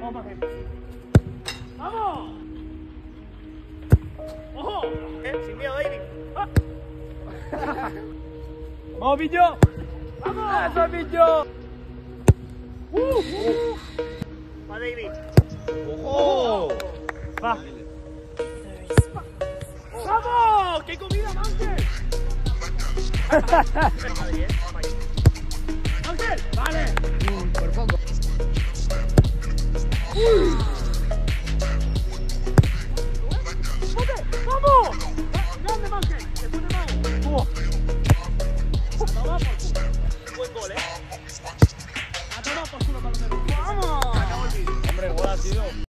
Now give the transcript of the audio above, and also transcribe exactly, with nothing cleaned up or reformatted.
Vamos más gente. ¡Vamos! ¡Ojo! Eh, sin miedo, David. ¡Ah! ¡Vamos, Pillo! ¡Vamos! ¡Eso, Pillo! ¡Uh! uh. Va, David. ¡Ojo! ¡Va! ¡Vamos! ¡Qué comida, Ángel! ¡Ángel! ¡Vale! Mm, por poco. ¡Uy!